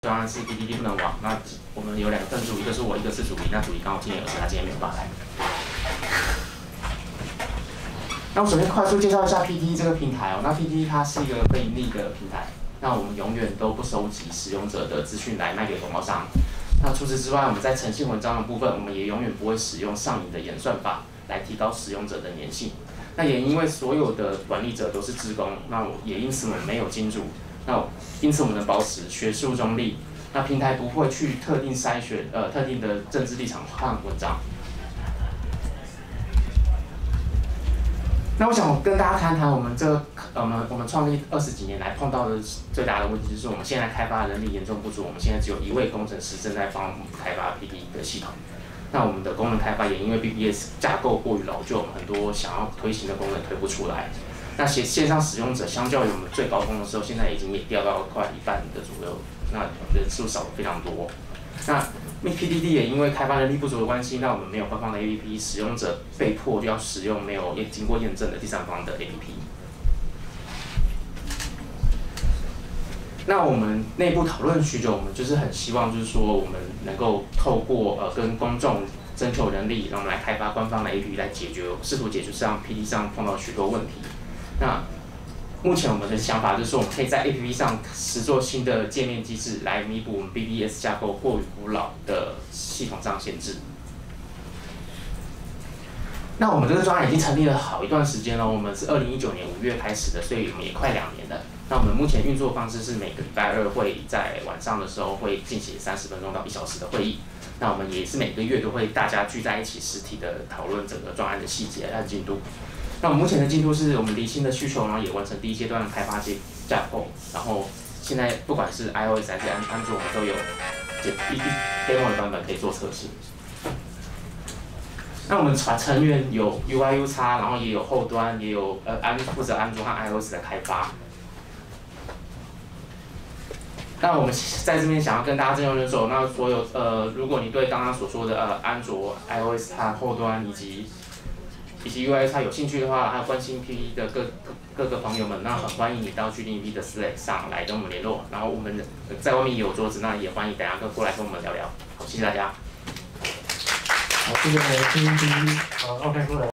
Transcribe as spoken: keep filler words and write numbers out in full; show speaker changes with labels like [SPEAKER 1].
[SPEAKER 1] 专案是 P T T 不能往，那我们有两个分组，一个是我，一个是主理。那主理刚好今天有事，他今天没有办法来。那我首先快速介绍一下 P T T 这个平台哦。那 P T T 它是一个非盈利的平台，那我们永远都不收集使用者的资讯来卖给广告商。那除此之外，我们在诚信文章的部分，我们也永远不会使用上瘾的演算法来提高使用者的粘性。那也因为所有的管理者都是志工，那也因此我们没有金主，那因此我们能保持学术中立。那平台不会去特定筛选呃特定的政治立场看文章。那我想跟大家谈谈我们这呃我们我们创立二十几年来碰到的最大的问题，就是我们现在开发人力严重不足，我们现在只有一位工程师正在帮我们开发 P T T 的系统。那我们的功能开发也因为 B B S 架构过于老旧，很多想要推行的功能推不出来。那线线上使用者相较于我们最高峰的时候，现在已经也掉到快一半的左右，那人数少了非常多。那 P T T 也因为开发能力不足的关系，那我们没有官方的 A P P， 使用者被迫就要使用没有也经过验证的第三方的 A P P。那我们内部讨论许久，我们就是很希望，就是说我们能够透过呃跟公众征求人力，让我们来开发官方的 A P P 来解决，试图解决上 P T T 上碰到许多问题。那目前我们的想法就是说，我们可以在 A P P 上实做新的界面机制，来弥补我们 B B S 架构过于古老的系统上限制。那我们这个专案已经成立了好一段时间了，我们是二零一九年五月开始的，所以我们也快两年了。那我们目前运作方式是每个礼拜二会在晚上的时候会进行三十分钟到一小时的会议。那我们也是每个月都会大家聚在一起实体的讨论整个专案的细节和进度。那我们目前的进度是我们离心的需求，然后也完成第一阶段的开发架架构，然后现在不管是 iOS 还是安安卓，我们都有一 demo 的版本可以做测试。那我们成员有 U I U X， 然后也有后端，也有呃安负责安卓和 iOS 的开发。那我们在这边想要跟大家征求人手，那所有呃，如果你对刚刚所说的呃安卓、iOS 和后端以及以及 U I U X 有兴趣的话，还有关心 P T T 的各各个朋友们，那很欢迎你到 G D P 的 Slack 上来跟我们联络。然后我们在外面也有桌子，那也欢迎大家过来跟我们聊聊。好，谢谢大家。
[SPEAKER 2] 好，谢谢 G D P， 好 ，OK， 过来。